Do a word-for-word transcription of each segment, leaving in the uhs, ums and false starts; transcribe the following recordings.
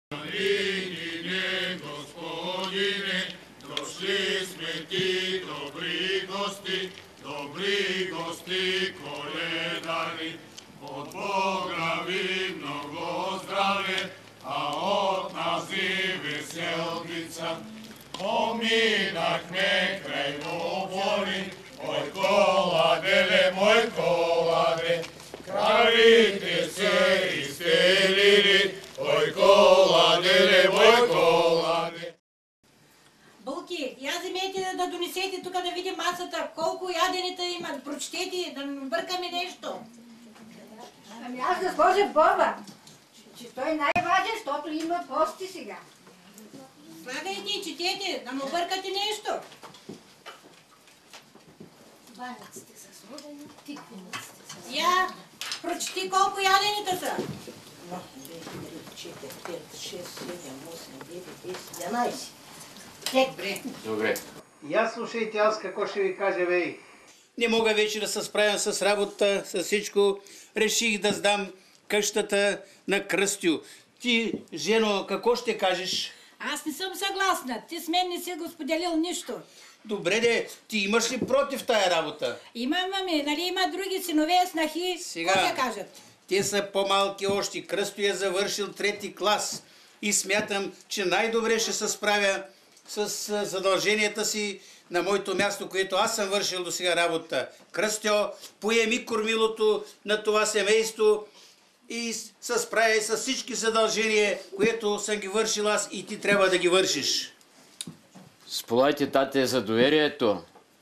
Marine, Господине, дошли сме ти, добри гости, добри гости, коледани. От Бога ви много здраве, а от нас и веселница. Поминахме край Обори, ой коладеле, мой коладе, кравите се изтелили, ой коладеле, мой коладе. Бълки, я вземете да донесете тук да видим масата, колко яденета има, прочетете, да не бъркаме нещо. Ами аз да сложа Боба, че той най-важен, защото има пости сега. Слагайте и четете, да не объркате нещо. Баниците са сложени, тиквениците са. Я, прочети колко яденета са. две, три, четири, пет, шест, седем, осем, девет, десет, единайсет. Добре. Добре. И аз слушайте, аз какво ще ви кажа, бей. Не мога вече да се справям с работата, с всичко. Реших да сдам къщата на Кръстю. Ти, жено, какво ще кажеш? Аз не съм съгласна. Ти с мен не си го споделил нищо. Добре де, ти имаш ли против тая работа? Имам, ами, нали има други синове, снахи, Сега, какво да кажат? те са по-малки още. Кръстю е завършил трети клас и смятам, че най-добре ще се справя с задълженията си на моето място, което аз съм вършил до сега работа. Кръстю, поеми кормилото на това семейство и се справя с всички задължения, които съм ги вършил аз и ти трябва да ги вършиш. Сполайте, тате, за доверието.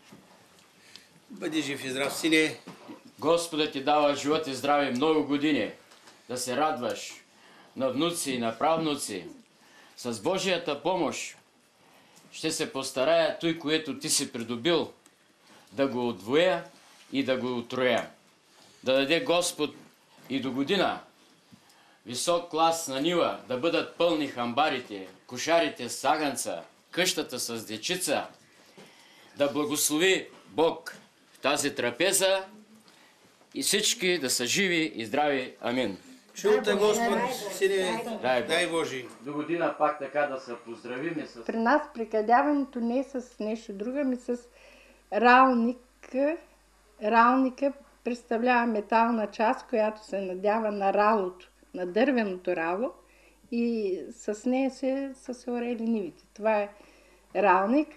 Бъди жив и здрав, сине. Господа ти дава живот и здраве много години. Да се радваш на внуци и на правнуци. С Божията помощ ще се постарая той, което ти си придобил, да го удвоя и да го утроя. Да даде Господ и до година висок клас на нива, да бъдат пълни хамбарите, кошарите с агънца, къщата с дечица, да благослови Бог в тази трапеза и всички да са живи и здрави. Амин. Чулте, Господ, сине, Дай Бог. дай Божи. До година пак така да се поздравим с... При нас прикадяването не е с нещо друго, ами с ралник. Ралника представлява метална част, която се надява на ралото, на дървеното рало и с нея се, са се орели нивите. Това е ралник.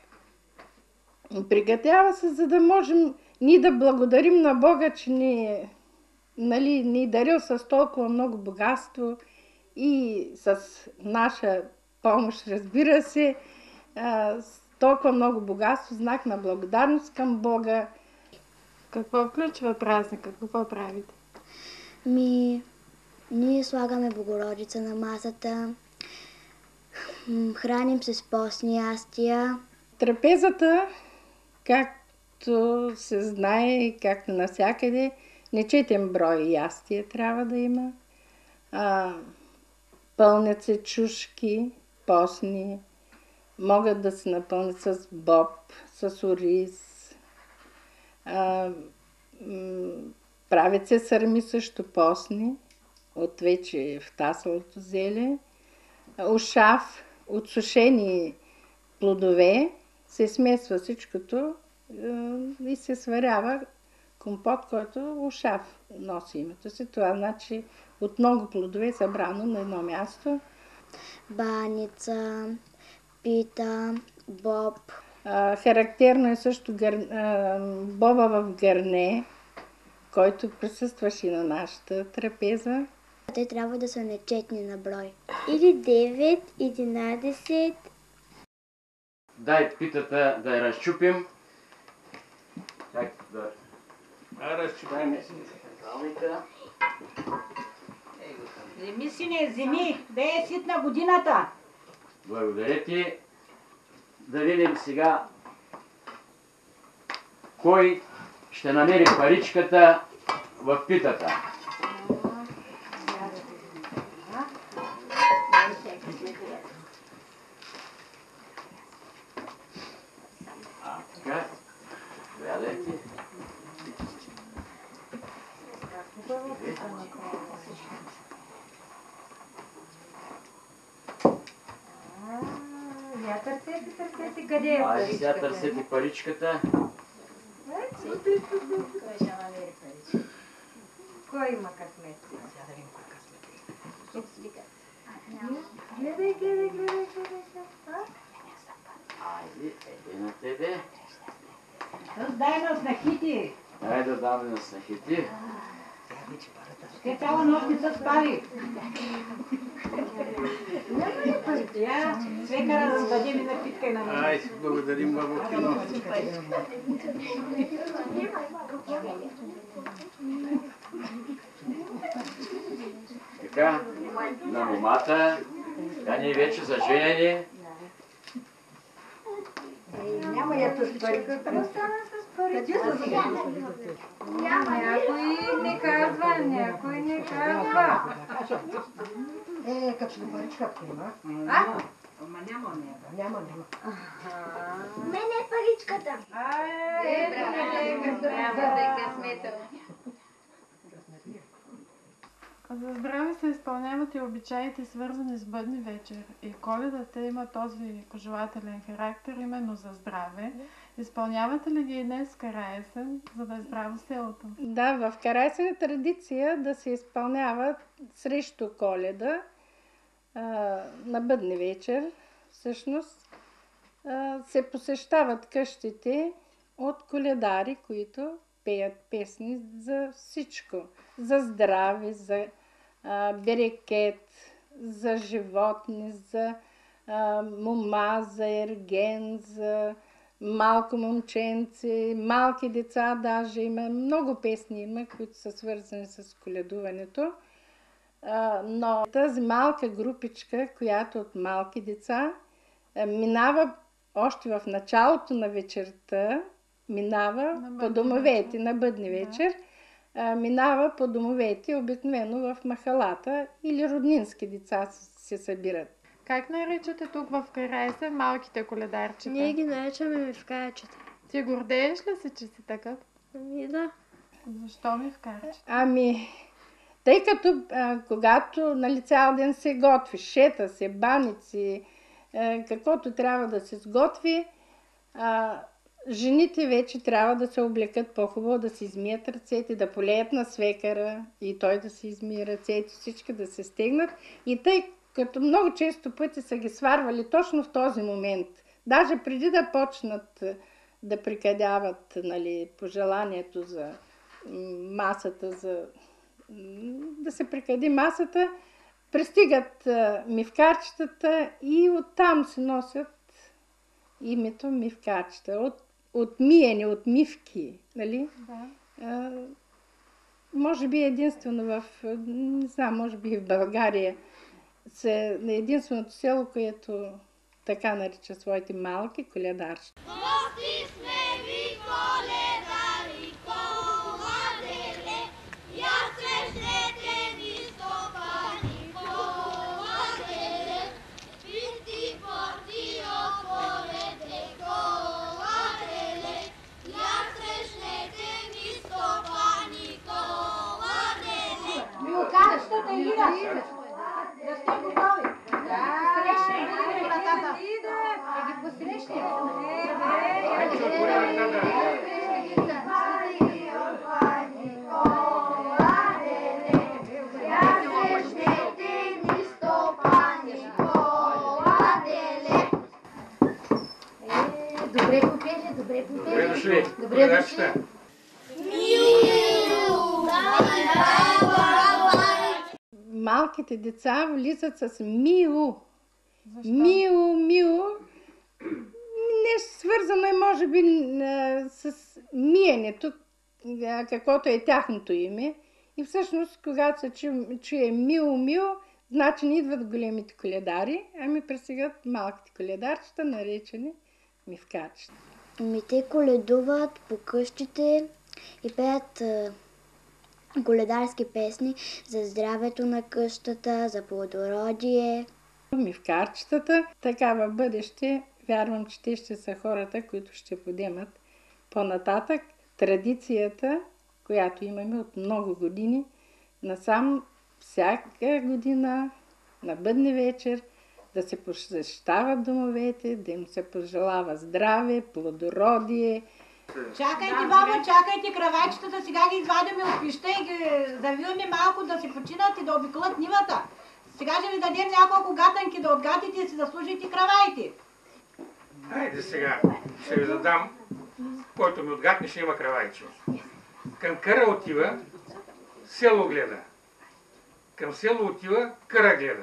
Пригатява се, за да можем ние да благодарим на Бога, че ни, нали, ни дарил с толкова много богатство и с наша помощ, разбира се, а, с толкова много богатство, знак на благодарност към Бога. Какво включва празника? Какво правите? Ми, ние слагаме Богородица на масата, храним се с постни ястия. Трапезата, както се знае, както навсякъде, нечетен брой ястия трябва да има. А, пълнят се чушки, постни, могат да се напълнят с боб, с ориз. А, м- правят се сърми също постни, от вече втасалото зеле. Ушав от сушени плодове, се смесва всичкото и се сварява компот, който ушав носи името си. Това значи от много плодове събрано на едно място. Баница, пита, боб. А, характерно е също гър... а, боба в гърне, който присъстваше и на нашата трапеза. Те трябва да са нечетни на брой. Или девет, единадесет. Дай питата да я разчупим. Как да... А, разчупим. Земи, сине, земи, да е ситна годината. Благодаря ти. Да видим сега кой ще намери паричката в питата. А, така. Гледайте. Ай, търсете, търсете, къде е Айде сега паричката? търсете паричката. Кой има късмет? Гледай, гледай, гледай, гледай. Айде, еде на тебе. Дай на снахите. Дай да даме на снахите. Те цяла нощ не са спали. Я, свекара да дадем и напитка и на мен. Ай, благодарим, бабо Кино. Така, на момата, тя ни е вече заженени. Няма я с пари. Какво стана с пари? Къде са сега? Някой не казва, някой не казва. Е, като ли паричка има? А? Ама няма, няма. Няма, Мене е паричката. Е, трябва да е късмета. За здраве се изпълняват и обичаите, свързани с Бъдни вечер. И Коледата има този пожелателен характер именно за здраве. Изпълнявате ли ги и днес в Караесен, за да е здраво селото? Да, в Караесен е традиция да се изпълняват срещу Коледа а, на Бъдни вечер. Всъщност а, се посещават къщите от коледари, които пеят песни за всичко. За здраве, за а, берекет, за животни, за а, мома, за ерген, за малко момченце, малки деца даже има. Много песни има, които са свързани с коледуването. А, но тази малка групичка, която от малки деца, а, минава още в началото на вечерта, минава по домовете, на Бъдни вечер, а, минава по домовете, обикновено в махалата или роднински деца се събират. Как наричате тук в Караесен малките коледарчета? Ние ги наричаме мивкачета. Ти гордееш ли се, че си такъв? Ами да. Защо мивкачета? Ами, тъй като а, когато нали, цял ден се готви, шета се, баници, а, каквото трябва да се сготви, а, жените вече трябва да се облекат по-хубаво, да си измият ръцете, да полеят на свекара и той да си измие ръцете, всички да се стегнат. И тъй като много често пъти са ги сварвали точно в този момент, даже преди да почнат да прикадяват нали, пожеланието за масата, за да се прикади масата, пристигат мивкачетата и оттам се носят името мивкачета. От, от миене, от мивки. Нали? Да. А, може би единствено в, не знам, може би в България, се, единственото село, което така нарича своите малки коледарчета. Гости сме ви коледари, коладеле, я срещнете ни стопани, коладеле, писти порти отворете, коладеле, я срещнете ни стопани, коладеле. Милкачетата идат. Да сте готови. Да, срещаме. Да ги посрещнем. Добре попели, добре попели. Добре дошли. Добре дошли. Малките деца влизат с мио. Мио, мио. Не свързано е, може би, с миенето, каквото е тяхното име. И всъщност, когато се чу, чуе мио, мио, значи не идват големите коледари, ами пристигат малките коледарчета, наречени мивкачета. Ами те коледуват по къщите и пеят а, коледарски песни за здравето на къщата, за плодородие. Мивкарчетата, така в бъдеще, вярвам, че те ще са хората, които ще подемат по-нататък традицията, която имаме от много години. Насам всяка година на Бъдни вечер да се посещават домовете, да им се пожелава здраве, плодородие. Чакайте, баба, чакайте кравачетата, сега ги извадяме от пища и ги завиваме малко да се починат и да обиколят нивата. Сега ще ви дадем няколко гатанки да отгатите и си заслужите кравайте. Хайде сега, ще ви задам, който ми отгатне, ще има кравайче. Към къра отива, село гледа. Към село отива, къра гледа.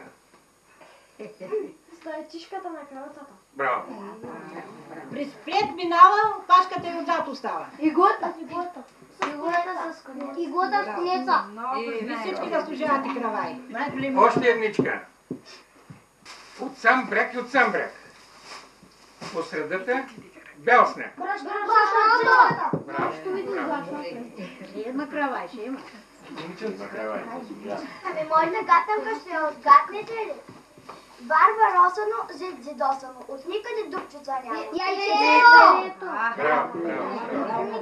Стоечишката на каротата. Браво. През пред минава, пашката и отзад остава. Иглата. Иглата. Иглата с конеца. Иглата с конеца. И ви всички заслужавате кравай. Още едничка. От сам бряг и от сам бряг. По средата бял сняг. Брашната. Браво. Има кравай, ще има. Ами моята гатанка ще отгатнете ли? Барба росано, зид зидосано. От никъде дупчица няма. Яйцето! Браво, браво.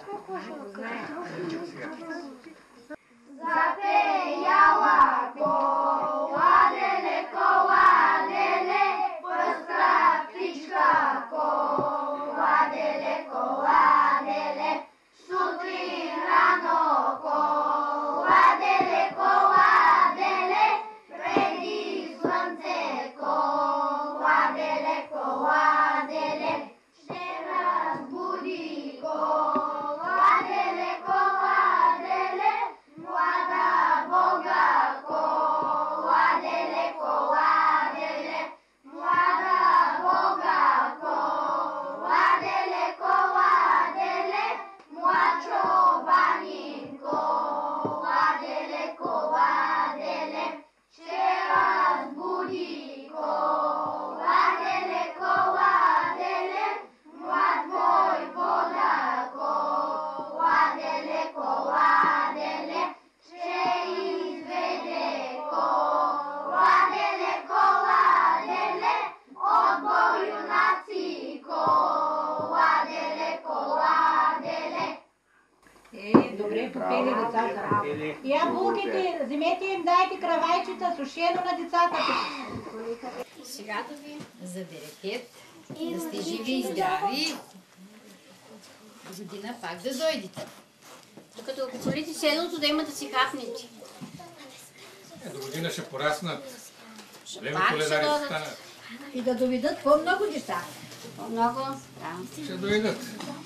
Запеяла коладеле, коладеле, пъстра птичка, коладеле, коладеле, сутрин рано, коладеле, коладеле, преди слънце, коладеле, коладеле, ще разбуди, коладеле, коладеле, млада Бога, коладеле, коладеле, млада Бога, коладеле, коладеле, млад чобанин, коладеле, коладеле, ще разбуди, коладеле, коладеле, млад войвода, коладеле, коладеле, ще изведе, коладеле, коладеле, отбор юнаци, коладеле, коладеле. Е, добре попели децата. Я булките, вземете им, дайте кравайчета, сушено на децата. Сега да ви заберете, да сте живи и здрави. Година пак да дойдете. Докато обиколите селото, да имате си хапнете. Е, до година ще пораснат. Леви Пак ще коледари ще дойдат. станат. И да доведат по-много деца. По-много, да. Ще дойдат.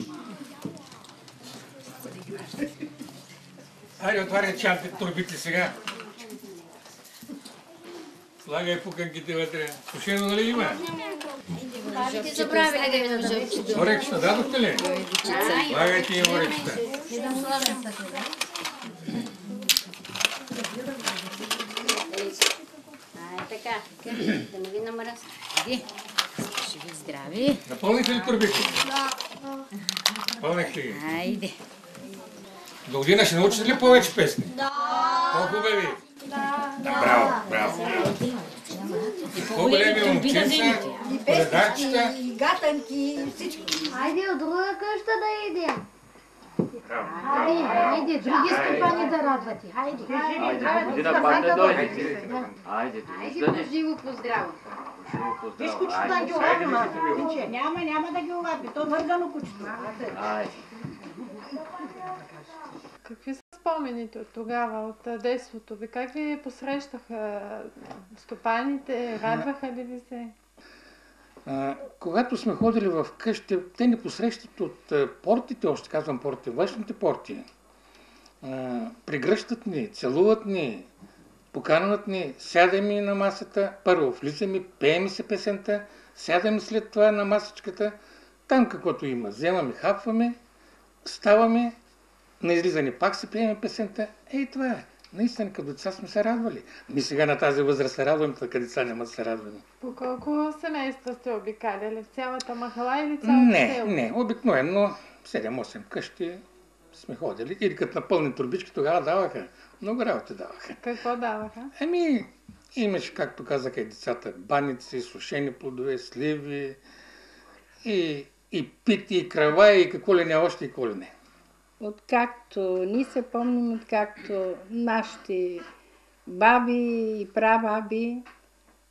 Хайде, отваряй чантите, турбите сега. Слагай пуканките вътре. Сушено нали има? Бабите забравили да ви държат. Орекчета дадохте ли? Слагайте им орекчета. Ай, така, да не ви намръс. Иди, живи здрави. Напълнихте ли турбите? Напълнихте ги. Айде. До година ще научите ли повече песни? Да. По-хубави? Браво, браво. По-големи момченца, коледарчета. И гатанки, и всичко. Хайде от друга къща да идем. Браво, Хайде, хайде, други стопани да радвате. Хайде. Айде, до година пак да дойдете. Айде, до виждане. Живо поздраво. Живо поздраво. Виж кучето да ги Хайде, олапи, вижте ви. Пинче. Няма, няма да ги олапи. То вързано кучето. Айде. Какви са спомените от тогава, от а, детството ви? Как ви посрещаха стопаните? Радваха ли ви се? А, когато сме ходили в къщи, те ни посрещат от а, портите, още казвам портите, външните порти. А, прегръщат ни, целуват ни, поканват ни, сядаме на масата, първо влизаме, пеем се песента, сядаме след това на масичката, там каквото има, вземаме, хапваме, ставаме, на излизане пак се пееме песента. Ей, това е. Наистина, като деца сме се радвали. Ми сега на тази възраст се радваме, така деца няма да се радваме. По колко семейства сте обикаляли? В цялата махала или цялото Не, село? не, обикновено седем-осем къщи сме ходили. Или като напълни турбички, тогава даваха. Много работи даваха. Какво даваха? Ами, имаше, както казаха и децата, баници, сушени плодове, сливи, и, и пити, и крава, и какво ли не, още и какво ли не. Откакто ние се помним, откакто нашите баби и прабаби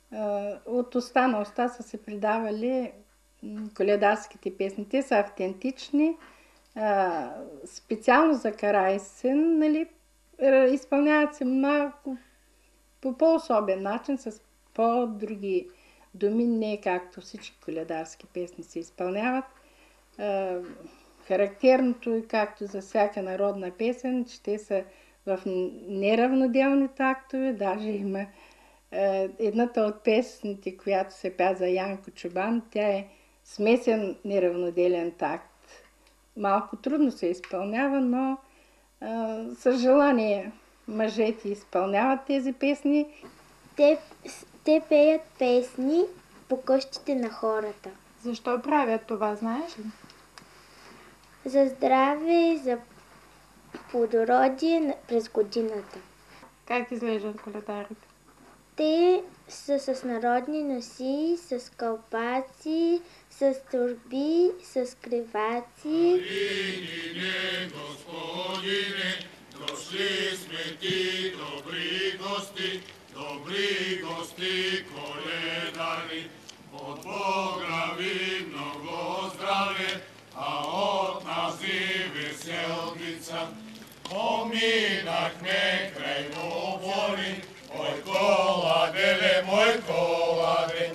от уста на уста са се предавали коледарските песни. Те са автентични, специално за Караесен, нали, изпълняват се малко по по-особен начин, с по-други думи, не както всички коледарски песни се изпълняват. Характерното е, както за всяка народна песен, че те са в неравноделни тактове, даже има едната от песните, която се пя за Янко Чубан, тя е смесен неравноделен такт. Малко трудно се изпълнява, но а, с желание мъжете изпълняват тези песни. Те, те пеят песни по къщите на хората. Защо правят това, знаеш ли? За здраве, за плодородие през годината. Как изглеждат коледарите? Те са с народни носи, с кълпаци, с торби, с криваци. Приди, Господине, дошли сме ти, добри гости, добри гости, коледарни. От Бога ви много здраве, а от нас и веселица. Поминахме край Обори, ой, коладеле, мой коладе.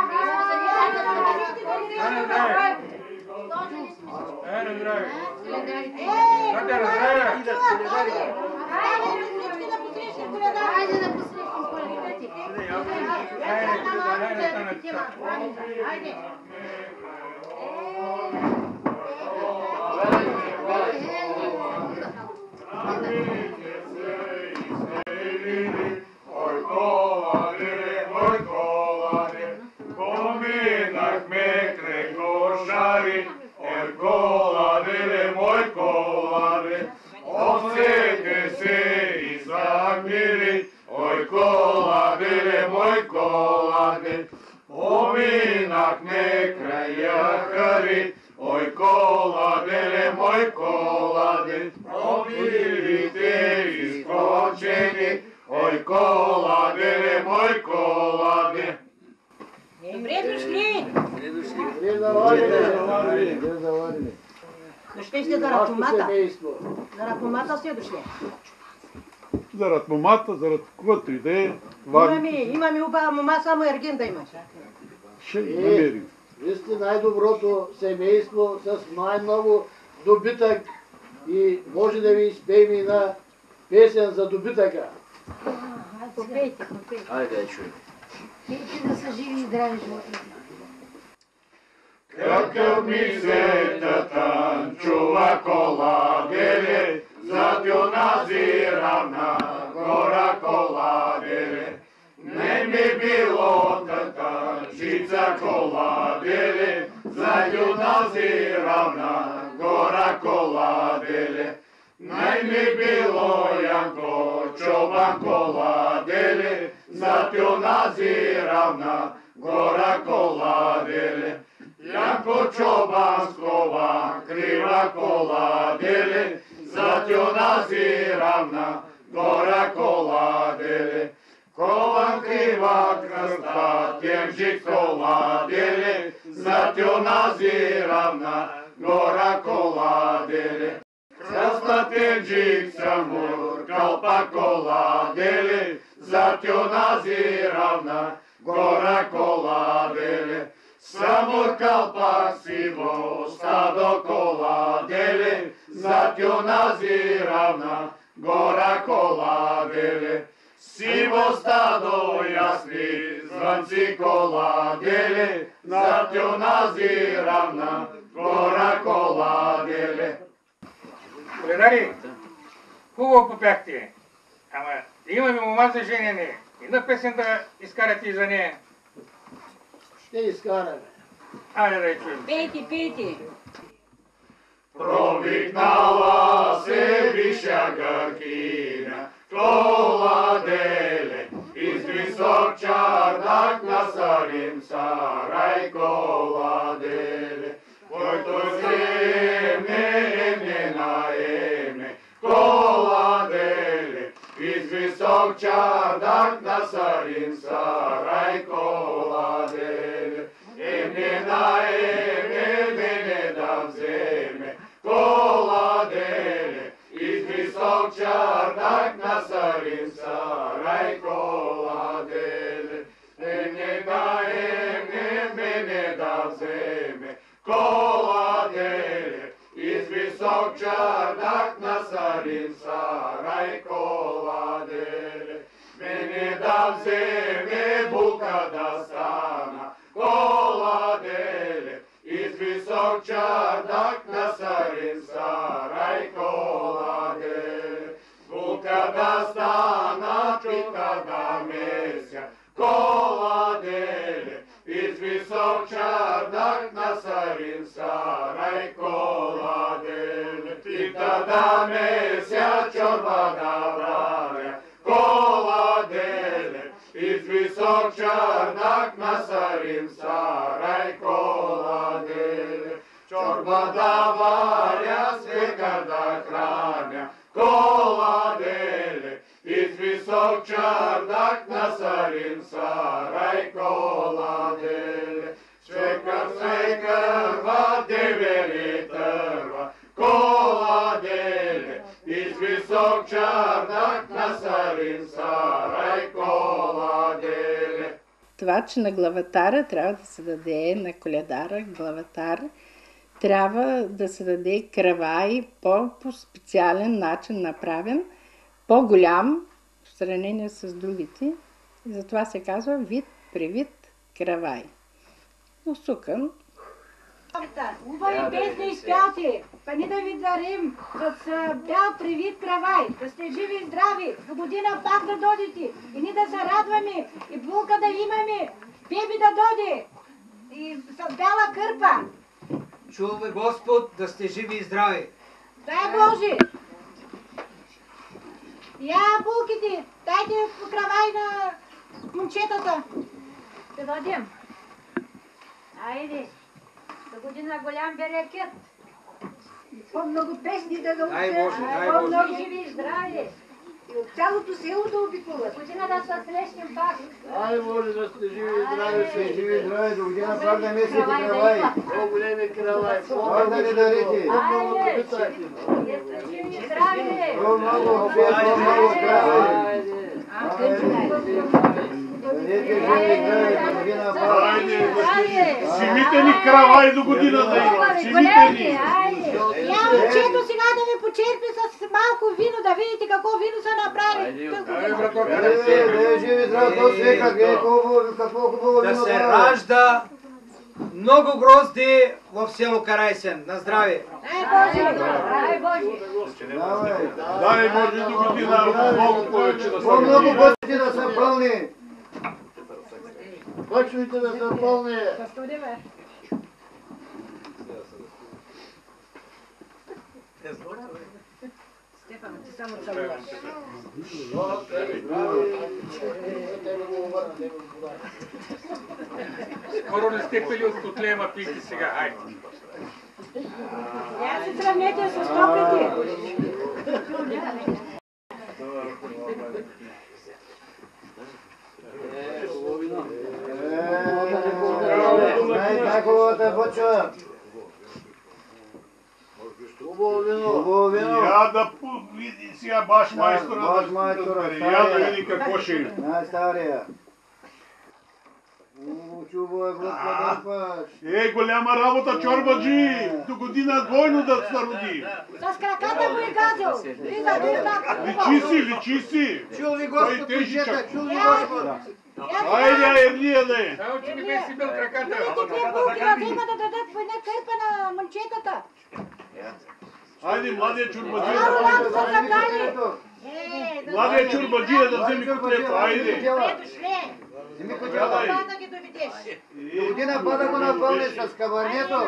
Ане, здраве! Ане, здраве! Кате, здраве! Хайде да посрещнем коледите. Хайде! Ой, коладе, мой коладе, поминахме край Кошари, ой, коладе, мой коладе, овцете се излагмили, ой, коладе, мой коладе, поминахме край Яхари, ой, коладе, мой коладе, обилите изкочени, ой, коладе, мой коладе. Добре дошли! Добре дошли! Добре заварили! Добре заварили! Дошли сте за ракомата. За ракомата сте дошли. Зарад момата, зарад каквото и да е. Имаме, имаме хубава мома, само ерген да имаш. Ще намерим. Вие сте най-доброто семейство с най-много добитък и може да ви изпеем и на песен за добитъка. Попейте, попейте. Айде, да чуем. Пейте да са живи и здрави животи. Какъв ми се танчува коладеле, зад юнази равна гора коладеле. Не ми било танчица коладеле, зад юнази равна гора коладеле. Не ми било Янко Чобан коладеле, зад юнази равна гора коладеле. Янко Чобан скова крива коладеле, зад юнази равна гора коладеле. Колан крива кръста, тенжик коладеле, зад юнази равна гора коладеле. Кръста тенжик самур, калпа коладеле, зад юнази равна гора коладеле. Самур калпак сиво, стадо коладеле, зад юнази равна гора коладеле. Сиво стадо ясни, звънци коладеле, зад юнази равна гора коладеле. Коледари, хубаво попяхте, ама имаме мома за женене. Една песен да изкарате и за нея. Ще изкараме. Айде да я чуем. Пейте, пейте. Провикнала се виша гъркина, коладеле, из висок чардак насалим сарай коладеле. Който земне емне наемне, коладеле, из висок чардак насалим сарай коладеле. да стана коладеле, из висок чардак на Сарин сарай коладеле. Булка да стана, пита да меся коладеле, из висок чардак на Сарин сарай коладеле. Пита да меся, чорба да правя коладеле, из висок чардак на Сарин сарай коладеле. Чорба да варя, свекар да храня коладеле, из висок чардак на Сарин сарай коладеле. Свекар, свекар, ва девери търва коладеле, из висок чардак на Сарин сарай коладеле. Това, че на главатара трябва да се даде, на колядара главатар, трябва да се даде кравай по, по специален начин направен, по-голям в сравнение с другите. И затова се казва вид при вид кравай. Усукан. Хубави песни изпяти, па ни да ви дарим с бял привид кравай, да сте живи и здрави, до година пак да дойдете и ни да се радваме, и булка да имаме, беби да дойде, и с бяла кърпа. Чува Господ да сте живи и здрави. Дай Боже! Я булките, дайте кравай на момчетата. Да дадем. Айде. До година голям берекет. По-много песни да науча. Дай Боже, дай Боже. По-много живи и здрави. И от цялото село да обикуват. Година да се срещнем пак. Ай, Боже, да сте живи и здрави, сте живи и здрави, до година пак да месите кравай. По-големи кравай, пак да ни дарите. По-много добитайте. Сте живи и здрави. По-много хлеб, по-много кравай. Дадете живи и здрави, до година пак. Симите ни кравай до година да има. Симите ни. Я момчето сега да ви почерпи с малко вино, да видите какво вино са направили. Да живи и здрави, то свека, какво хубаво Да вино се дава. ражда много грозди в село Карайсен. На здраве! Дай Боже! Дай Боже! Дай Боже до година много повече да По-много стане. бъдете да са пълни. Почвайте да са пълни. Стефан, ти само целуваш. Скоро не сте пили от котлема, пийте сега, хайде. Я се сравнете с топите. Най-хубавата боча. Хубаво вино. Хубаво вино. Я да види сега баш майстора Баш да майстора, разбере. Я да види какво ще е. Най-стария. Чува Господа паш. Е, голяма работа, чорбаджи! До година двойно да се роди. С краката го е газил. Вижда, вижда. Личи си, личи си. Чул ви Той Господ, тежичък. кучета, чул ви Господ. Айде, Ерлия да е. Само, че не бе си бил краката. Видите две булки да взема да дадат по една кърпа на момчетата. Айде, младия чорбаджи. Ало, ало, са забрали. Младия чорбаджия да вземе котлето. Айде. Дошле. Вземи кучета. Да ги доведеш. До година пада го напълни с кабарнето.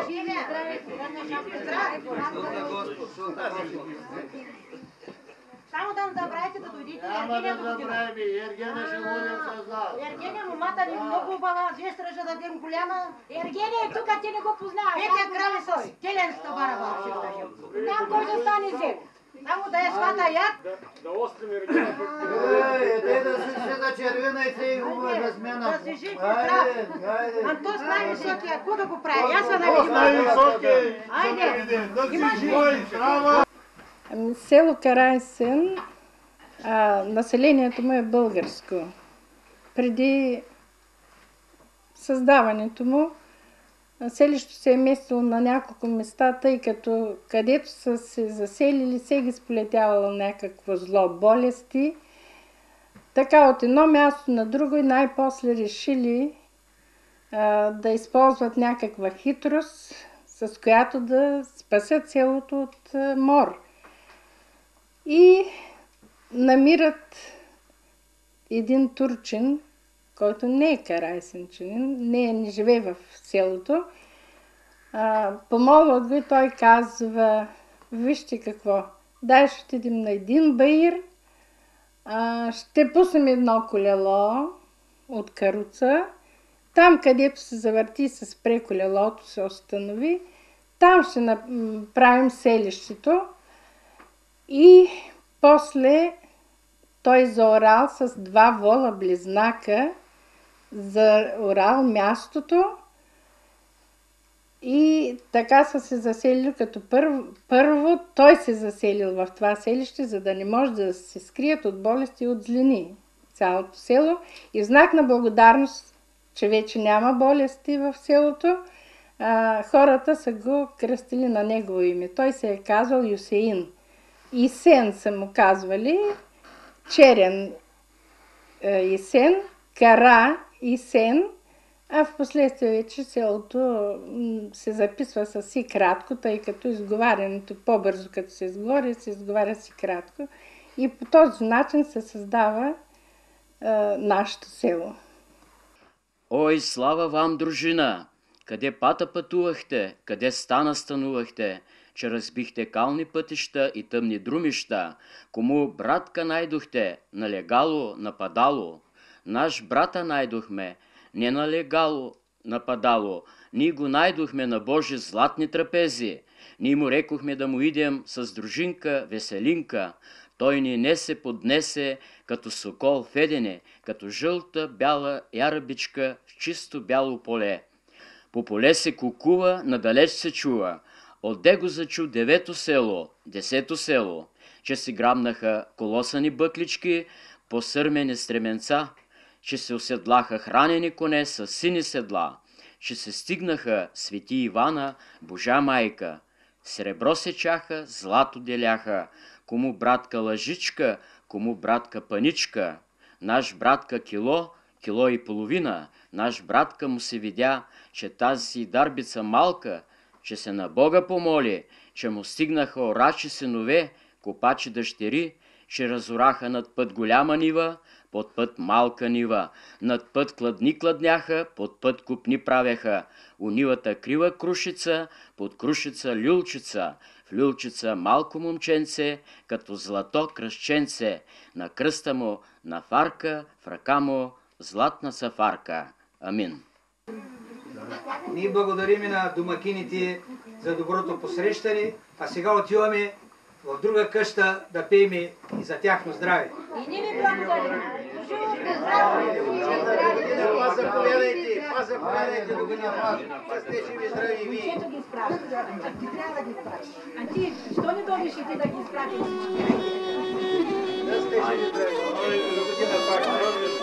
Само да не забравяйте да дойдете. Няма да забравим, Ергена ще водим с нас. Ергения, момата ни много бала, зестра ще дадем голяма. Ергения, тук ти не го познаваш. Петя крави с телен стабара ще кажем. Ням кой да стане се. Само да е свата яд. Да острим Ергена. Ей, те да си се зачервена и се и хубава да смена. Да си жив и здрав. Антос най-високия, ако да го прави? Аз съм Ос най-високия. Айде. Да си жива и здрава. Ами, село Карайсен, а, населението му е българско. Преди създаването му, селището се е местило на няколко места, тъй като където са се заселили, се ги сполетявало някакво зло, болести. Та така от едно място на друго и най-после решили а, да използват някаква хитрост, с която да спасят селото от а, мор. И намират един турчин, който не е карайсенчанин, не, не живее в селото. А, помолват го и той казва: вижте какво, дай ще отидем на един баир, а, ще пуснем едно колело от каруца, там където се завърти и се спре колелото, се установи, там ще направим селището и после той заорал с два вола близнака, заорал мястото и така са се заселили, като първо, първо той се заселил в това селище, за да не може да се скрият от болести и от злини цялото село. И в знак на благодарност, че вече няма болести в селото, а, хората са го кръстили на негово име. Той се е казвал Юсеин. Исен са му казвали, черен е, Исен, Кара Исен, а в последствие вече селото се записва с си кратко, тъй като изговарянето по-бързо, като се изговори, се изговаря си кратко. И по този начин се създава е, нашето село. Ой, слава вам, дружина! Къде пата пътувахте, къде стана станувахте, че разбихте кални пътища и тъмни друмища, кому братка найдохте, налегало, нападало. Наш брата найдохме, не налегало, нападало, ние го найдохме на Божи златни трапези. Ние му рекохме да му идем с дружинка, веселинка. Той ни не се поднесе като сокол федене, като жълта бяла ярабичка в чисто бяло поле. По поле се кукува, надалеч се чува. Отде го зачу девето село, десето село, че си грабнаха колосани бъклички, посърмени стременца, че се оседлаха хранени коне с сини седла, че се стигнаха свети Ивана, Божа майка. Сребро сечаха, злато деляха, кому братка лъжичка, кому братка паничка. Наш братка кило, кило и половина, наш братка му се видя, че тази си дарбица малка, че се на Бога помоли, че му стигнаха орачи синове, копачи дъщери, че разораха над път голяма нива, под път малка нива, над път кладни кладняха, под път купни правяха, у нивата крива крушица, под крушица люлчица, в люлчица малко момченце, като злато кръщенце, на кръста му на фарка, в ръка му златна сафарка. Амин. Ние благодарим на домакините за доброто посрещане, а сега отиваме в друга къща да пеем и за тяхно здраве. И ние ви благодарим. Па заповядайте, па заповядайте до година. Сте живи, здрави и вие. Чето ги изпраща. Ти трябва да ги изпращаш. А ти, що не дойдеш и ти да ги изпращаш? Да сте живи, здрави. До година пак.